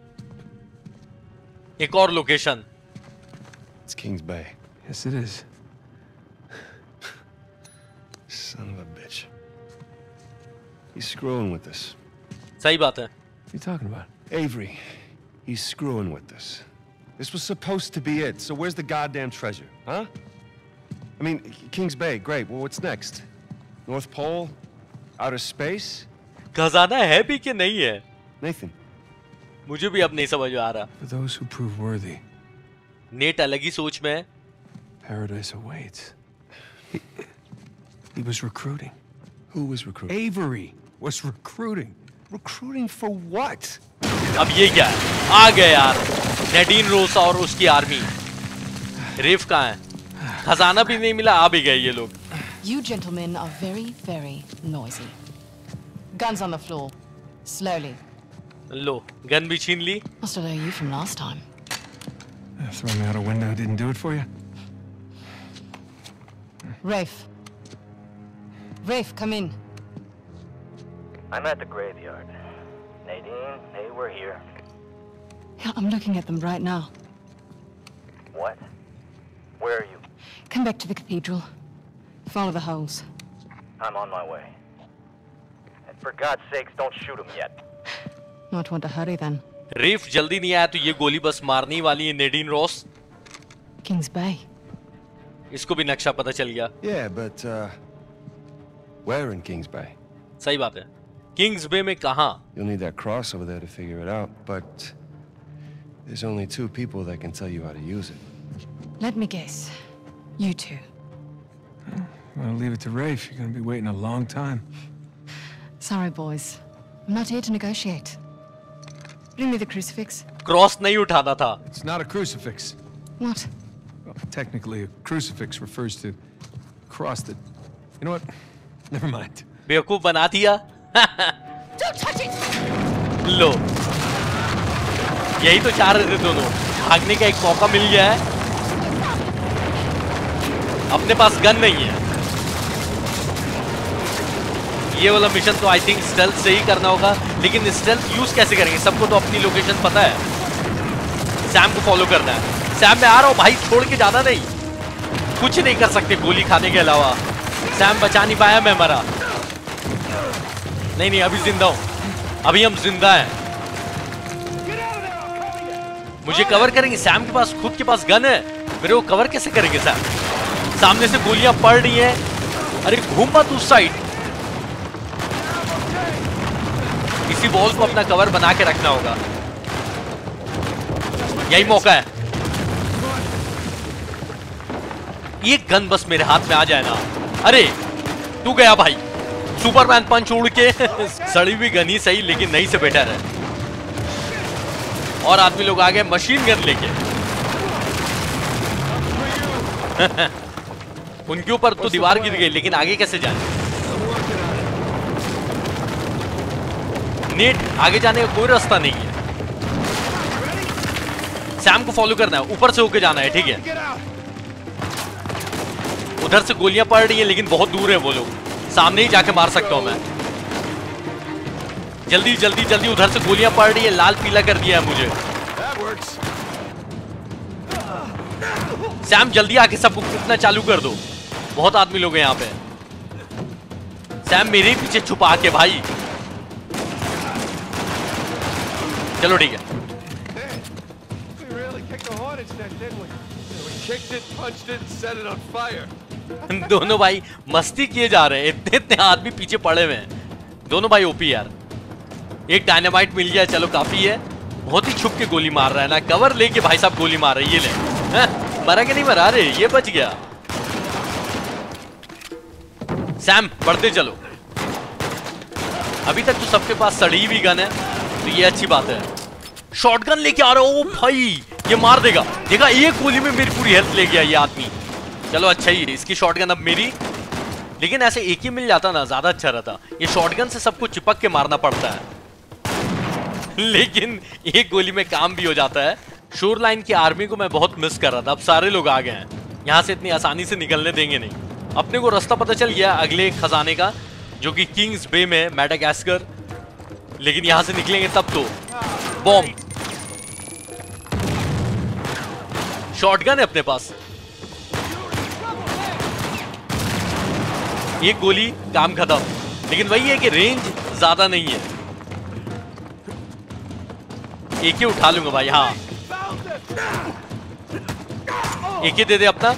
एक और location. It's Kings Bay. Yes, it is. Son of a bitch. He's screwing with us. सही बात है। What are you talking about? Avery, he's screwing with us. This was supposed to be it, so where's the goddamn treasure, huh? I mean, Kings Bay, great. Well, what's next? North Pole? Outer space? खजाना है भी कि नहीं है? Nathan. मुझे भी अब नहीं समझ में आ रहा। For those who prove worthy, Nate अलग ही सोच में है। paradise awaits. He, he was recruiting. Who was recruiting? Avery was recruiting. Recruiting for what? अब ये क्या है? आ गए यार नेडीन रोसा और उसकी आर्मी। रेफ कहाँ है? खजाना भी नहीं मिला, आ भी गए ये लोग। You gentlemen are very, very noisy. Guns on the floor. Slowly. लो गन भी छीन ली। Must have known you from last time. Uh, throwing me out a window didn't do it for you? Rafe. Rafe, come in. I'm at the graveyard. Nadine, hey, we're here. Yeah, I'm looking at them right now. What? Where are you? Come back to the cathedral. Follow the holes. I'm on my way. And for God's sakes, don't shoot him yet. Might want to hurry then. रेफ जल्दी नहीं आया तो ये गोली बस मारनी वाली है नेडीन रॉस। Kings Bay. इसको भी नक्शा पता चल गया। Yeah, but uh, where in Kings Bay? सही बात है। किंग्स बे में कहाँ? You'll need that cross over there to figure it out, but there's only two people that can tell you how to use it. Let me guess. You two. I'm gonna leave it to Rafe. You're gonna be waiting a long time. Sorry, boys. I'm not here to negotiate. Bring me the crucifix. Cross नहीं उठाना था। It's not a crucifix. What? Well, technically, a crucifix refers to cross that. You know what? Never mind. बेवकूफ बना दिया। Don't touch it! लो, यही तो चाह रहे थे दोनों, भागने का एक मौका मिल गया है। अपने पास गन नहीं है। ये वाला मिशन तो आई थिंक स्टेल्थ से ही करना होगा, लेकिन स्टेल्थ यूज कैसे करेंगे? सबको तो अपनी लोकेशन पता है। सैम को फॉलो करना है। सैम मैं आ रहा हूं भाई, छोड़ के जाना नहीं। कुछ नहीं कर सकते गोली खाने के अलावा। सैम बचा नहीं पाया, मैं मरा। नहीं नहीं, अभी जिंदा हूं, अभी हम जिंदा हैं। मुझे कवर करेंगे। सैम के पास खुद के पास गन है, मेरे को कवर कैसे करेंगे सैम? सामने से गोलियां पड़ रही हैं। अरे घूम मत उस साइड। इसी वॉल को अपना कवर बना के रखना होगा, यही मौका है। ये गन बस मेरे हाथ में आ जाए ना। अरे तू गया भाई, सुपरमैन पंच उड़ के। सड़ी हुई गन ही सही, लेकिन नहीं से बेटर है। और आदमी लोग आ गए मशीन गन लेके। उनके ऊपर तो दीवार गिर गई, लेकिन आगे कैसे जाए? नेट आगे जाने का कोई रास्ता नहीं है। सैम को फॉलो करना है, ऊपर से होके जाना है, ठीक है? उधर से गोलियां पड़ रही हैं, लेकिन बहुत दूर है वो लोग। सामने ही जाके मार सकता हूं मैं। जल्दी जल्दी जल्दी, उधर से गोलियां पड़ रही है। लाल पीला कर दिया है मुझे। सैम जल्दी आके सबको कूदना चालू कर दो, बहुत आदमी लोग हैं यहाँ पे। सैम मेरे ही पीछे छुपा के भाई। चलो ठीक है। दोनों भाई मस्ती किए जा रहे हैं। इतने इतने आदमी पीछे पड़े हुए हैं। दोनों भाई ओपी यार। एक डायनामाइट मिल गया, चलो काफी है। बहुत ही छुप के गोली मार रहा है ना, कवर लेके भाई साहब गोली मार रहे हैं। ये ले, हैं? मरा के नहीं मरा रे, ये बच गया। सैम बढ़ते चलो। अभी तक तो सबके पास सड़ी हुई गन है, तो ये अच्छी बात है। शॉटगन लेके आ रहा हो भाई, ये मार देगा। देखा, एक गोली में मेरी पूरी हेल्थ ले गया ये आदमी। चलो अच्छा ही है, इसकी शॉटगन अब मेरी। लेकिन ऐसे एक ही मिल जाता ना, ज्यादा अच्छा रहता। ये शॉटगन से सबको चिपक के मारना पड़ता है, लेकिन एक गोली में काम भी हो जाता है। शोरलाइन की आर्मी को मैं बहुत मिस कर रहा था। अब सारे लोग आ गए हैं, यहाँ से इतनी आसानी से निकलने देंगे नहीं। अपने को रास्ता पता चल गया अगले खजाने का, जो कि किंग्स बे में, मैडागास्कर। लेकिन यहाँ से निकलेंगे तब तो। बॉम्ब, शॉटगन है अपने पास। एक गोली काम खत्म। लेकिन वही है कि रेंज ज्यादा नहीं है। एक ही उठा लूंगा भाई। हाँ, एक ही दे दे अपना।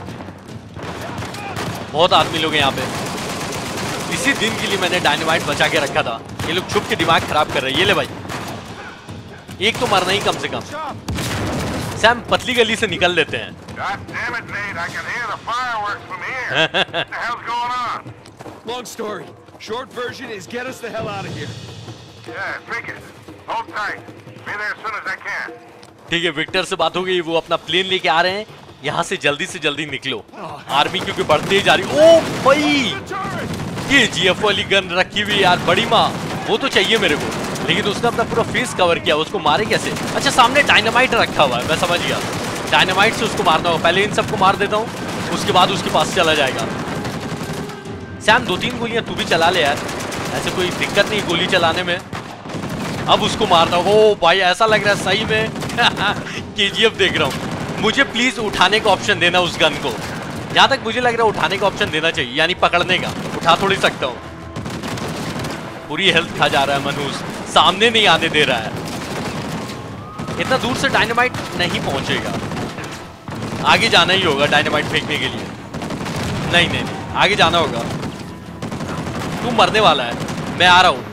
बहुत आदमी लोग हैं यहाँ पे। इसी दिन के लिए मैंने डायनामाइट बचा के रखा था। ये लोग छुप के दिमाग खराब कर रहे हैं। ये ले भाई, एक तो मरना ही कम से कम। सैम पतली गली से निकल लेते हैं। God damn it, Nate, I can hear the fireworks from here. What the hell's going on? Long story. Short version is get us the hell out of here. Yeah, figured. Hold tight. Be there as soon as I can. ठीक है, Victor से बात हो गई। वो अपना plane लेके आ रहे हैं। यहाँ से जल्दी से जल्दी निकलो। आर्मी क्योंकि बढ़ते ही जा रही। ओ भाई, ये जीएफ वाली गन रखी हुई यार, बड़ी माँ। वो तो चाहिए मेरे को, लेकिन उसने अपना पूरा फेस कवर किया। उसको मारे कैसे? अच्छा, सामने डायनामाइट रखा हुआ है, मैं समझ गया। डायनामाइट से उसको मारना होगा। पहले इन सबको मार देता हूँ, उसके बाद उसके पास चला जाएगा। सैम दो तीन गोलियां तू भी चला ले यार, ऐसे कोई दिक्कत नहीं गोली चलाने में। अब उसको मारना होगा। ओ भाई, ऐसा लग रहा है सही में केजीएफ देख रहा हूँ। मुझे प्लीज उठाने का ऑप्शन देना उस गन को। जहां तक मुझे लग रहा है उठाने का ऑप्शन देना चाहिए, यानी पकड़ने का। उठा थोड़ी सकता हूँ। पूरी हेल्थ खा जा रहा है मनूस, सामने नहीं आने दे रहा है। इतना दूर से डायनामाइट नहीं पहुंचेगा, आगे जाना ही होगा डायनामाइट फेंकने के लिए। नहीं नहीं नहीं, आगे जाना होगा। तू मरने वाला है, मैं आ रहा हूं।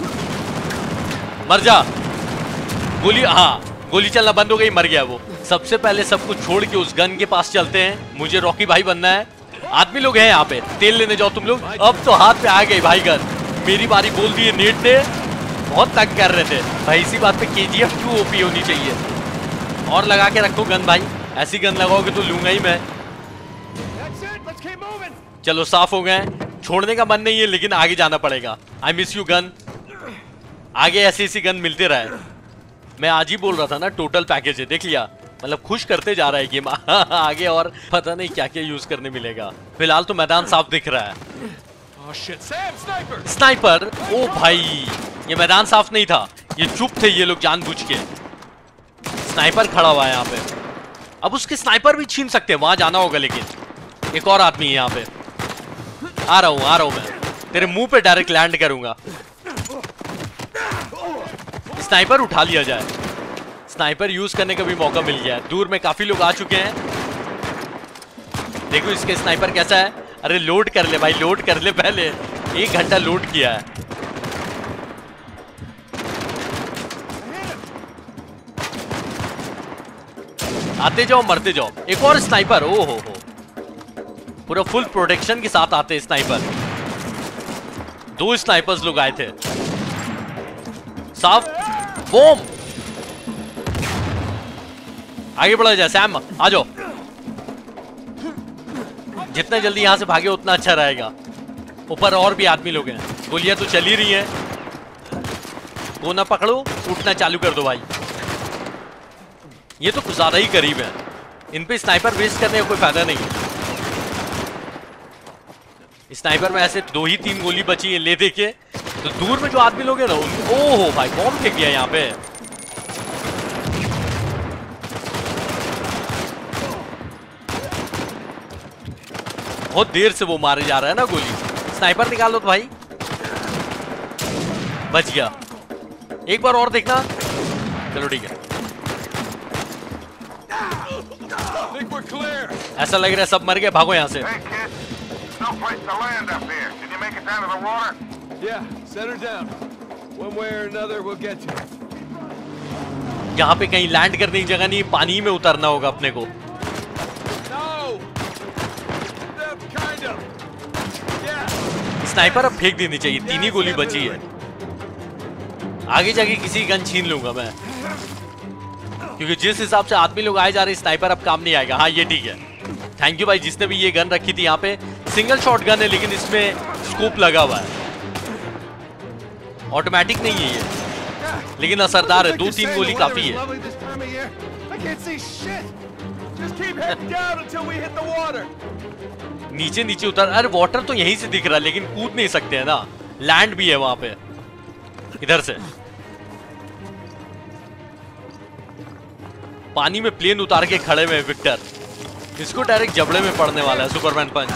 मर जा। गोली, हाँ गोली चलना बंद हो गई, मर गया वो। सबसे पहले सब कुछ छोड़ के उस गन के पास चलते हैं। मुझे रॉकी भाई बनना है। आदमी लोग हैं यहाँ पे, तेल लेने जाओ तुम लोग। अब तो हाथ पे आ गई भाई गन। मेरी बारी बोल दी है नेट ने। बहुत तंग कर रहे थे भाई, इसी बात पे केजीएफ क्यों ओपी होनी चाहिए। और लगा के रखो गन भाई, ऐसी गन लगाओगे तो लूंगा ही मैं। चलो साफ हो गए, छोड़ने का मन नहीं है लेकिन आगे जाना पड़ेगा। I miss you gun. आगे ऐसी ऐसी गन मिलते रहे। मैं आज ही बोल रहा था ना टोटल पैकेज है, देख लिया, मतलब खुश करते जा रहा है गेम। आगे और पता नहीं क्या क्या यूज करने मिलेगा। फिलहाल तो मैदान साफ दिख रहा है। स्नाइपर, ओ भाई ये मैदान साफ नहीं था, ये चुप थे ये लोग जानबूझ के। स्नाइपर खड़ा हुआ है यहाँ पे, अब उसके स्नाइपर भी छीन सकते हैं, वहां जाना होगा। लेकिन एक और आदमी है यहाँ पे। आ रहा हूं आ रहा हूं मैं, तेरे मुंह पे डायरेक्ट लैंड करूंगा। स्नाइपर उठा लिया जाए, स्नाइपर यूज करने का भी मौका मिल गया है। दूर में काफी लोग आ चुके हैं। देखो इसके स्नाइपर कैसा है। अरे लोड कर ले भाई, लोड कर ले पहले। एक घंटा लोड किया है। आते जाओ मरते जाओ। एक और स्नाइपर, ओ हो हो, पूरा फुल प्रोटेक्शन के साथ आते स्नाइपर। दो स्नाइपर्स लोग आए थे। साफ बॉम। आगे बढ़ा जाए सैम, आ जाओ। जितना जल्दी यहां से भागे उतना अच्छा रहेगा। ऊपर और भी आदमी लोग हैं, गोलियां तो चल ही रही हैं। वो ना पकड़ो, उठना चालू कर दो भाई। ये तो कुछ ज्यादा ही करीब है, इन पे स्नाइपर वेस्ट करने का कोई फायदा नहीं है। स्नाइपर में ऐसे दो ही तीन गोली बची है, ले देखे तो दूर में जो आदमी लोग हैं ना, ओहो भाई बॉम्ब फेंक दिया यहाँ पे। बहुत देर से वो मारे जा रहा है ना गोली। स्नाइपर निकाल लो तो भाई, बच गया। एक बार और देखना, चलो ठीक है। ऐसा लग रहा है सब मर गए, भागो यहाँ से। Hey, kid. No place to land up here. Can you make it down to the water? Yeah, set her down. One way or another, we'll get to it. यहाँ पे कहीं लैंड करने की जगह नहीं, पानी में उतरना होगा अपने को। No! That kind of. Yeah. Sniper अब फेंक देनी चाहिए, तीन ही गोली बची है। आगे जाके किसी की गन छीन लूंगा मैं, क्योंकि जिस हिसाब से आदमी लोग आए जा रहे, स्नाइपर अब काम नहीं आएगा। हाँ ये ठीक है, थैंक यू भाई जिसने भी ये गन रखी थी। यहाँ पे सिंगल शॉट गन है लेकिन इसमें स्कोप लगा हुआ है, ऑटोमेटिक नहीं है ये, लेकिन असरदार है। दो तीन गोली काफी है। नीचे नीचे उतर, अरे वाटर तो यहीं से दिख रहा है लेकिन कूद नहीं सकते है ना, लैंड भी है वहां पे इधर से। पानी में प्लेन उतार के खड़े हुए विक्टर, इसको डायरेक्ट जबड़े में पड़ने वाला है सुपरमैन पंच।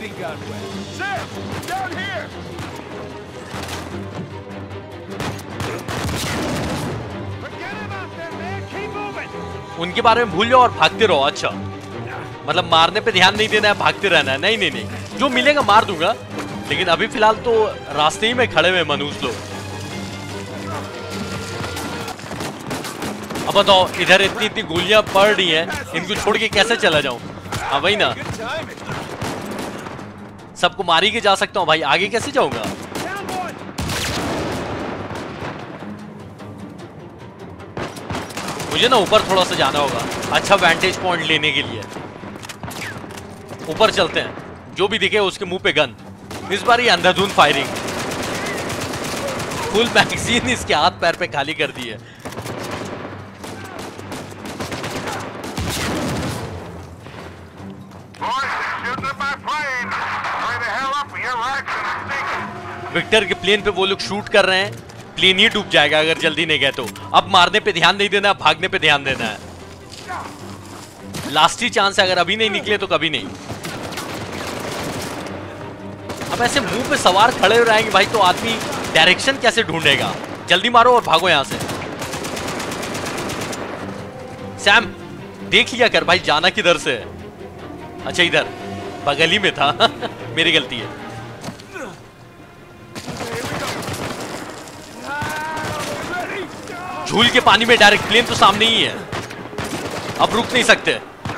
उनके बारे में भूल जाओ और भागते रहो। अच्छा मतलब मारने पे ध्यान नहीं देना है, भागते रहना है। नहीं नहीं नहीं, जो मिलेगा मार दूंगा, लेकिन अभी फिलहाल तो रास्ते ही में खड़े हुए मनुष्य लोग। अब बताओ इधर इतनी इतनी गोलियां पड़ रही हैं, इनको छोड़ के कैसे चला जाऊं? हाँ वही ना, सबको मारी के जा सकता हूं भाई, आगे कैसे जाऊंगा? मुझे ना ऊपर थोड़ा सा जाना होगा, अच्छा वेंटेज पॉइंट लेने के लिए। ऊपर चलते हैं, जो भी दिखे उसके मुंह पे गन। इस बार ये अंधाधुंध फायरिंग, फुल मैगजीन इसके हाथ पैर पे खाली कर दी है। विक्टर के प्लेन पे वो लोग शूट कर रहे हैं, प्लेन ही डूब जाएगा अगर जल्दी नहीं गए तो। अब मारने पे ध्यान नहीं देना, भागने पे ध्यान देना है। लास्ट ही चांस है, अगर अभी नहीं निकले तो कभी नहीं। अब ऐसे मुंह पे सवार खड़े रहेंगे भाई तो आदमी डायरेक्शन कैसे ढूंढेगा? जल्दी मारो और भागो यहां से। सैम देख लिया कर भाई जाना किधर से है। अच्छा इधर बगल ही में था। मेरी गलती है। झूल के पानी में डायरेक्ट, प्लेन तो सामने ही है, अब रुक नहीं सकते।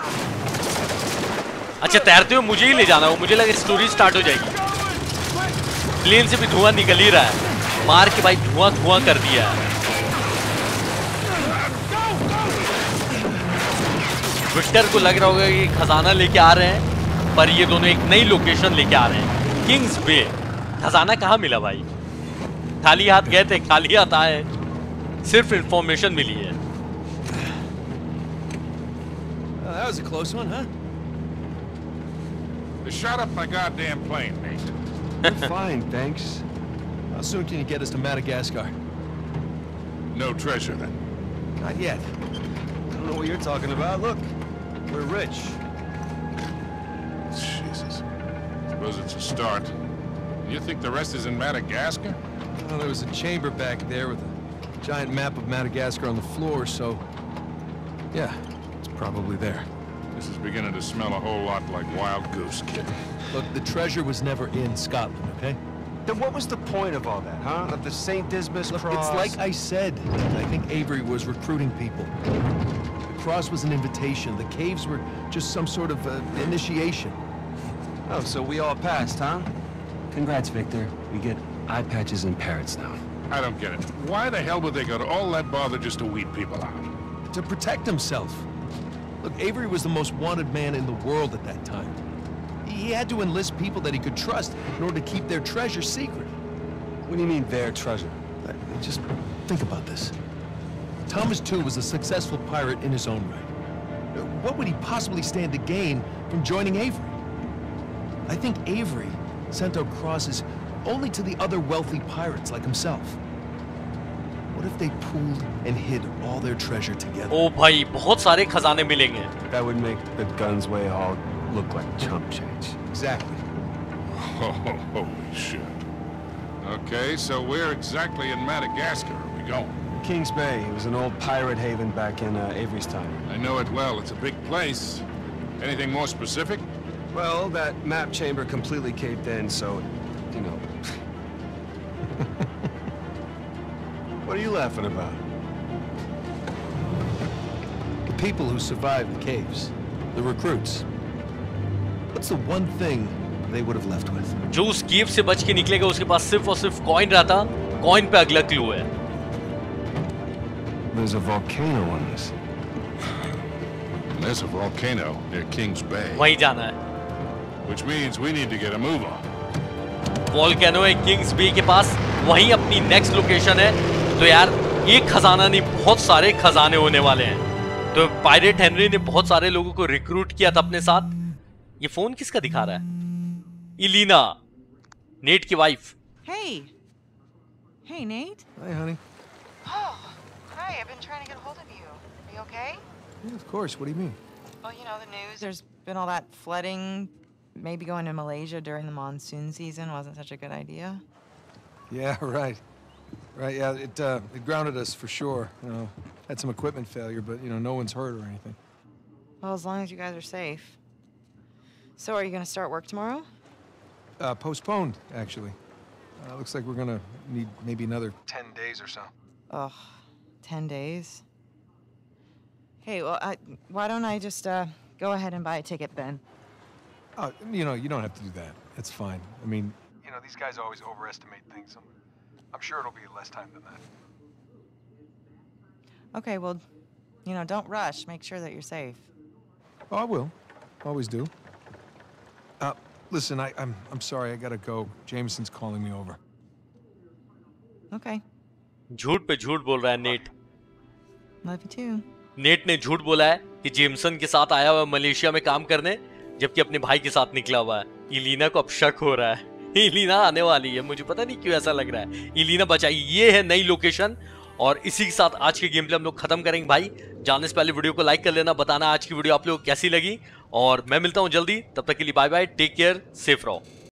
अच्छा तैरते हुए मुझे ही ले जाना हो, मुझे लगा स्टोरी स्टार्ट हो जाएगी। प्लेन से भी धुआं निकल ही रहा है, मार के भाई धुआं धुआं कर दिया है। विक्टर को लग रहा होगा कि खजाना लेके आ रहे हैं, पर ये दोनों एक नई लोकेशन लेके आ रहे हैं, किंग्स बे। खजाना कहाँ मिला भाई? खाली हाथ गए थे, खाली हाथ आए, सिर्फ इंफॉर्मेशन मिली है। Uh, that was a close one, huh? They shot up my goddamn plane, Nate. We're fine, thanks. How soon can you get us to Madagascar? No treasure, then. Not yet. I don't know what you're talking about. Look, we're rich. Jesus. Suppose it's a start. You think the rest is in Madagascar? Well, there was a chamber back there with a giant map of Madagascar on the floor, so... Yeah, it's probably there. This is beginning to smell a whole lot like Wild Goose, kid. Look, the treasure was never in Scotland, okay? Then what was the point of all that, huh? Of the Saint Dismas Look, cross? it's like I said. I think Avery was recruiting people. The cross was an invitation. The caves were just some sort of uh, initiation. Oh, so we all passed, huh? Congrats, Victor. We get eye patches and parrots now. I don't get it. Why the hell would they go to all that bother just to weed people out? To protect himself. Look, Avery was the most wanted man in the world at that time. He had to enlist people that he could trust in order to keep their treasure secret. What do you mean, their treasure? Uh, Just think about this. Thomas, too, was a successful pirate in his own right. Uh, What would he possibly stand to gain from joining Avery? I think Avery sent out crosses only to the other wealthy pirates like himself. What if they pooled and hid all their treasure together? ओ भाई, बहुत सारे खजाने मिलेंगे। That would make the Gunsway haul look like chump change. Exactly. Oh, holy shit. Okay, so where exactly in Madagascar are we going? Kings Bay. It was an old pirate haven back in uh, Avery's time. I know it well. It's a big place. Anything more specific? Well, that map chamber completely caved in, so, you know. What are you laughing about? The people who survived the caves. The recruits. What's the one thing they would have left with? जो उस केव से बच के निकलेगा उसके पास सिर्फ और सिर्फ कॉइन रहता। कॉइन पे अगला क्लू है। There's a volcano on this. There's a volcano near Kings Bay, वहीं जाना है। which means we need to get a move on. Volcano है किंग्स बे के पास, वहीं अपनी नेक्स्ट लोकेशन है। तो यार एक खजाना नहीं, बहुत सारे खजाने होने वाले हैं। तो पायरेट हेनरी ने बहुत सारे लोगों को रिक्रूट किया था अपने साथ। ये फोन किसका दिखा रहा है? इलीना, नेट की wife. Hey. Hey, Nate. Hi, honey. Oh, hi. I've been trying to get a hold of you. Are you okay? Yeah, of course. What do you mean? Well, you know, the news. There's been all that flooding. Maybe going to Malaysia during the monsoon season wasn't such a good idea. Yeah, right. Right, yeah, it, uh, it grounded us for sure. You know, had some equipment failure, but, you know, no one's hurt or anything. Well, as long as you guys are safe. So, are you going to start work tomorrow? Uh, postponed, actually. Uh, looks like we're gonna need maybe another ten days or so. Ugh, ten days? Hey, well, I, why don't I just uh, go ahead and buy a ticket then? Uh, you know, you don't have to do that. That's fine. I mean, you know, these guys always overestimate things. I'm, I'm sure it'll be less time than that. Okay, well, you know, don't rush. Make sure that you're safe. Oh, I will. Always do. Uh, listen, I, I'm, I'm sorry. I gotta go. Jameson's calling me over. Okay. झूठ पे झूठ बोल रहा है Nate. Love you too. Nate ने झूठ बोला है कि जेमसन के साथ आया हुआ मलेशिया में काम करने, जबकि अपने भाई के साथ निकला हुआ है। इलीना को अब शक हो रहा है। इलीना आने वाली है, मुझे पता नहीं क्यों ऐसा लग रहा है। इलीना बचाई, ये है नई लोकेशन। और इसी के साथ आज के गेम प्ले हम लोग खत्म करेंगे भाई। जाने से पहले वीडियो को लाइक कर लेना, बताना आज की वीडियो आप लोगों को कैसी लगी। और मैं मिलता हूं जल्दी, तब तक के लिए bye bye, take care, safe रहो।